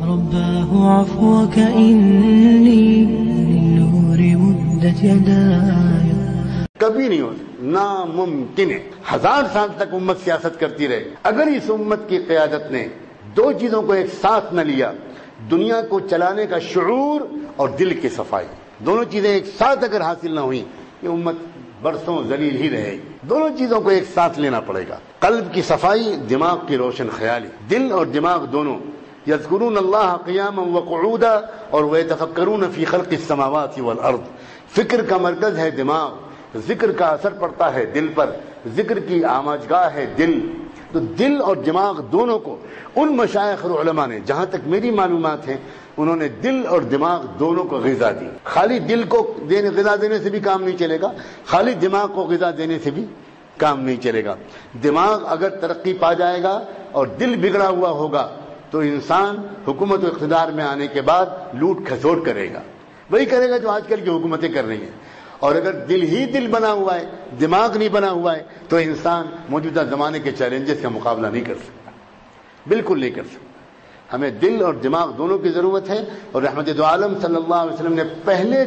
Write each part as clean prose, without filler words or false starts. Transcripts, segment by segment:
رباه عفوك إني للنور مدت يداي. کبھی نہیں ہو، ناممکن ہے. 1000 سال تک امت سیاست کرتی رہے، اگر اس امت کی قیادت نے دو چیزوں کو ایک ساتھ نہ لیا، دنیا کو چلانے کا شعور اور دل کی صفائی، دونوں چیزیں ایک ساتھ اگر حاصل نہ ہوئیں، یہ امت برسوں ذلیل ہی رہے گی. دونوں چیزوں کو ایک ساتھ لینا پڑے گا، قلب کی صفائی، دماغ کی روشن خیالی. دل اور دماغ دونوں یذکرون اللہ قیاما وقعودا اور ویتفکرون فی خلق السماوات والارض. فکر کا مرکز ہے دماغ، ذکر کا اثر پڑتا ہے دل پر، ذکر کی آماجگاہ ہے دل. تو دل اور دماغ دونوں کو ان مشائخ اور علماء نے، جہاں تک میری معلومات ہیں، انہوں نے دل اور دماغ دونوں کو غذا دی. خالی دل کو غذا دینے سے بھی کام نہیں چلے گا، خالی دماغ کو غذا دینے سے بھی کام نہیں چلے گا. دماغ اگر ترقی پا جائے گا اور دل بگڑا ہوا ہوگا تو انسان حکومت و اقتدار میں آنے کے بعد لوٹ کھسوٹ کرے گا، وہی کرے گا جو آج کل کی حکومتیں کر رہی ہیں. اور اگر دل ہی دل بنا ہوا ہے، دماغ نہیں بنا ہوا ہے، تو انسان موجودہ زمانے کے چیلنجز کا مقابلہ نہیں کر سکتا، بالکل نہیں کر سکتا. ہمیں دل اور دماغ دونوں کی ضرورت ہے. اور رحمت دو عالم صلی اللہ علیہ وسلم نے پہلے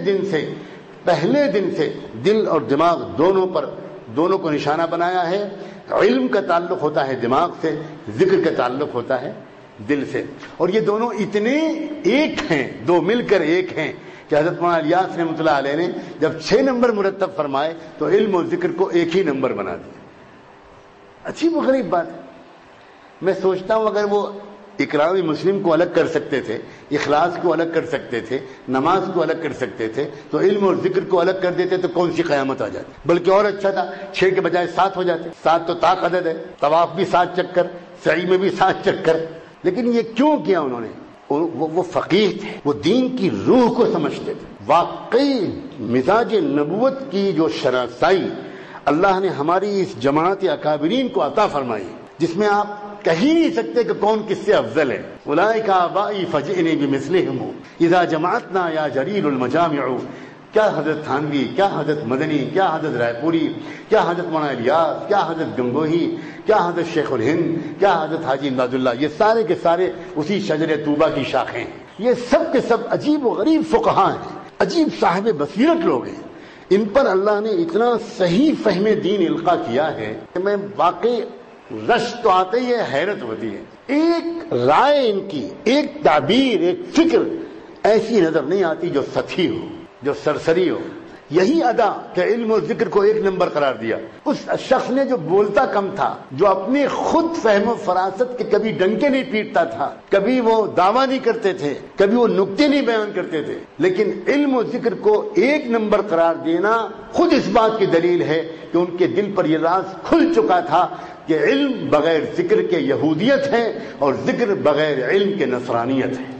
دن سے دل اور دماغ دونوں کو نشانہ بنایا ہے. علم کا تعلق ہوتا ہے دماغ سے، ذکر کا تعلق ہوتا ہے دل سے. اور یہ دونوں اتنے ایک ہیں، دو مل کر ایک ہیں کہ حضرت مولانا الیاس رحمۃ اللہ علیہ نے جب 6 نمبر مرتب فرمائے تو علم اور ذکر کو ایک ہی نمبر بنا دیا. عجیب و غریب بات ہے. میں سوچتا ہوں اگر وہ اقرار مسلم کو الگ کر سکتے تھے، اخلاص کو الگ کر سکتے تھے، نماز کو الگ کر سکتے تھے، تو علم اور ذکر کو الگ کر دیتے تو کون سی قیامت آ جاتی. بلکہ اور اچھا تھا، 6 کے بجائے 7 ہو جاتے. 7 تو طاق عدد ہے، طواف بھی 7 چکر، سعی میں بھی 7 چکر. لیکن یہ کیوں کیا انہوں نے؟ وہ فقیہ تھے، وہ دین کی روح کو سمجھتے تھے. واقعی مزاج نبوت کی جو شناسائی اللہ نے ہماری اس جماعت اکابرین کو عطا فرمائی، جس میں آپ کہہ ہی نہیں سکتے کہ کون کس سے افضل ہے. اولئک آبائی فجئنی بمثلہم اذا جمعتنا یا جلیل المجامع. کیا حضرت تھانوی، کیا حضرت مدنی، کیا حضرت رائے پوری، کیا حضرت مولانا الیاس، کیا حضرت گنگوہی، کیا حضرت شیخ الہند، کیا حضرت حاجی امداد اللہ، یہ سارے کے سارے اسی شجر طوبہ کی شاخیں ہیں. یہ سب کے سب عجیب و غریب فقہاء ہیں، عجیب صاحب بصیرت لوگ ہیں. ان پر اللہ نے اتنا صحیح فہم دین القا کیا ہے کہ میں واقعی رش تو آتے ہی ہے، حیرت ہوتی ہے. ایک رائے ان کی، ایک تعبیر، ایک فکر ایسی نظر نہیں آتی جو سطحی ہو، جو سرسری ہو. یہی ادا کہ علم و ذکر کو 1 نمبر قرار دیا. اس شخص نے جو بولتا کم تھا، جو اپنے خود فہم و فراست کے کبھی ڈنکے نہیں پیٹتا تھا، کبھی وہ دعویٰ نہیں کرتے تھے، کبھی وہ نکتے نہیں بیان کرتے تھے، لیکن علم و ذکر کو 1 نمبر قرار دینا خود اس بات کی دلیل ہے کہ ان کے دل پر یہ راز کھل چکا تھا کہ علم بغیر ذکر کے یہودیت ہے اور ذکر بغیر علم کے نصرانیت ہے.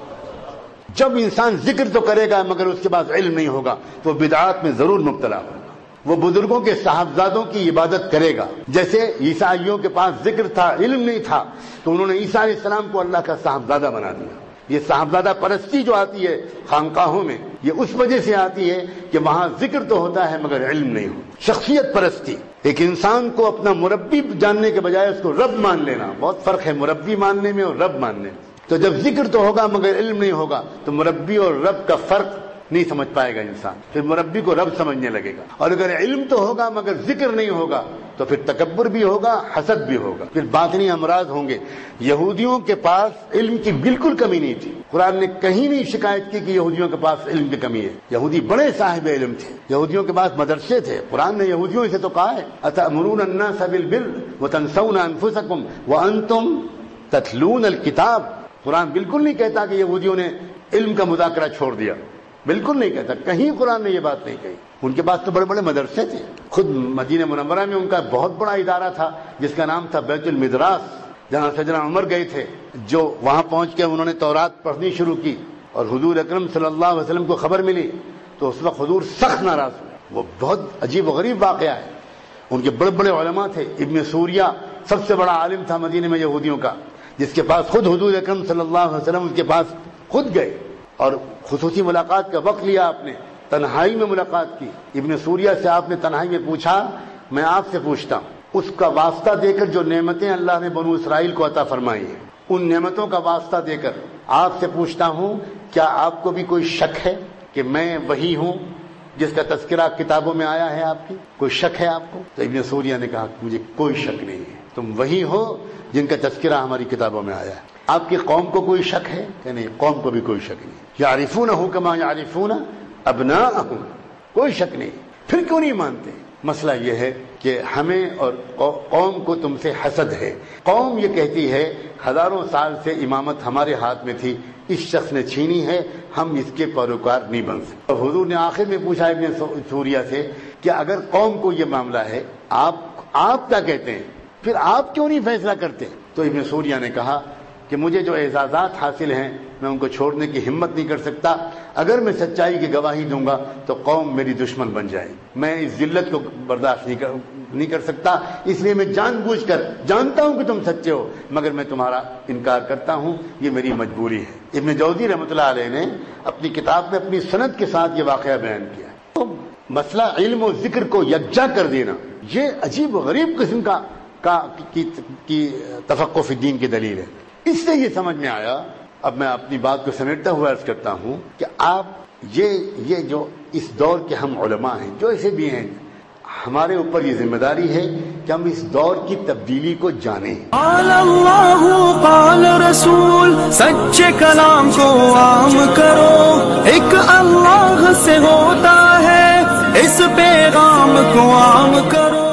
جب انسان ذکر تو کرے گا مگر اس کے پاس علم نہیں ہوگا تو بدعات میں ضرور مبتلا ہوگا. وہ بزرگوں کے صاحبزادوں کی عبادت کرے گا. جیسے عیسائیوں کے پاس ذکر تھا، علم نہیں تھا، تو انہوں نے عیسیٰ علیہ السلام کو اللہ کا صاحبزادہ بنا دیا. یہ صاحبزادہ پرستی جو آتی ہے خانقاہوں میں، یہ اس وجہ سے آتی ہے کہ وہاں ذکر تو ہوتا ہے مگر علم نہیں ہو. شخصیت پرستی، ایک انسان کو اپنا مربی جاننے کے بجائے اس کو رب مان لینا. بہت فرق ہے مربی ماننے میں اور رب ماننے میں. تو جب ذکر تو ہوگا مگر علم نہیں ہوگا تو مربی اور رب کا فرق نہیں سمجھ پائے گا انسان، پھر مربی کو رب سمجھنے لگے گا. اور اگر علم تو ہوگا مگر ذکر نہیں ہوگا تو پھر تکبر بھی ہوگا، حسد بھی ہوگا، پھر باطنی امراض ہوں گے. یہودیوں کے پاس علم کی بالکل کمی نہیں تھی. قرآن نے کہیں نہیں شکایت کی کہ یہودیوں کے پاس علم کی کمی ہے. یہودی بڑے صاحب علم تھے، یہودیوں کے پاس مدرسے تھے. قرآن نے یہودیوں سے تو کہا ہے اتأمرون الناس بالبر وتنسون انفسکم وانتم تتلون الکتاب. قرآن بالکل نہیں کہتا کہ یہودیوں نے علم کا مذاکرہ چھوڑ دیا، بالکل نہیں کہتا، کہیں قرآن نے یہ بات نہیں کہی. ان کے پاس تو بڑے بڑے مدرسے تھے. خود مدینہ منورہ میں ان کا بہت بڑا ادارہ تھا جس کا نام تھا بیت المدراس، جہاں سیدنا عمر گئے تھے. جو وہاں پہنچ کے انہوں نے تورات پڑھنی شروع کی اور حضور اکرم صلی اللہ علیہ وسلم کو خبر ملی تو اس وقت حضور سخت ناراض ہوئے. وہ بہت عجیب و غریب واقعہ ہے. ان کے بڑے بڑے علماء تھے. ابن سوریہ سب سے بڑا عالم تھا مدینہ میں یہودیوں کا، جس کے پاس خود حضور اکرم صلی اللہ علیہ وسلم اس کے پاس خود گئے اور خصوصی ملاقات کا وقت لیا. آپ نے تنہائی میں ملاقات کی. ابن سوریہ سے آپ نے تنہائی میں پوچھا، میں آپ سے پوچھتا ہوں، اس کا واسطہ دے کر جو نعمتیں اللہ نے بنو اسرائیل کو عطا فرمائی ہیں، ان نعمتوں کا واسطہ دے کر آپ سے پوچھتا ہوں کیا آپ کو بھی کوئی شک ہے کہ میں وہی ہوں جس کا تذکرہ کتابوں میں آیا ہے؟ آپ کی کوئی شک ہے آپ کو؟ تو ابن سوریہ نے کہا مجھے کوئی شک نہیں ہے، تم وہی ہو جن کا تذکرہ ہماری کتابوں میں آیا ہے۔ آپ کی قوم کو کوئی شک ہے کہ نہیں؟ قوم کو بھی کوئی شک نہیں۔ یعرفونہ کما یعرفون ابناءہم، کوئی شک نہیں۔ پھر کیوں نہیں مانتے؟ مسئلہ یہ ہے کہ ہمیں اور قوم کو تم سے حسد ہے۔ قوم یہ کہتی ہے ہزاروں سال سے امامت ہمارے ہاتھ میں تھی، اس شخص نے چھینی ہے، ہم اس کے پیروکار نہیں بن سکتے۔ اور حضور نے آخر میں پوچھا ابن سوریہ سے کہ اگر قوم کو یہ معاملہ ہے آپ کیا کہتے ہیں؟ پھر آپ کیوں نہیں فیصلہ کرتے؟ تو ابن سوریہ نے کہا کہ مجھے جو اعزازات حاصل ہیں میں ان کو چھوڑنے کی ہمت نہیں کر سکتا۔ اگر میں سچائی کی گواہی دوں گا تو قوم میری دشمن بن جائے، میں اس ذلت کو برداشت نہیں کر سکتا، اس لیے میں جان بوجھ کر جانتا ہوں کہ تم سچے ہو مگر میں تمہارا انکار کرتا ہوں، یہ میری مجبوری ہے۔ ابن جوزی رحمۃ اللہ علیہ نے اپنی کتاب میں اپنی سند کے ساتھ یہ واقعہ بیان کیا۔ تو مسئلہ علم و ذکر کو یکجا کر دینا یہ عجیب و غریب قسم کی تفقہ فی الدین کی دلیل ہے۔ اس سے یہ سمجھ میں آیا، اب میں اپنی بات کو سمیٹتا ہوا عرض کرتا ہوں کہ آپ یہ جو اس دور کے ہم علماء ہیں جو ایسے بھی ہیں، ہمارے اوپر یہ ذمہ داری ہے کہ ہم اس دور کی تبدیلی کو جانیں۔ قال اللہ قال رسول، سچے کلام کو عام کرو، ایک اللہ سے ہوتا ہے، اس پیغام کو عام کرو۔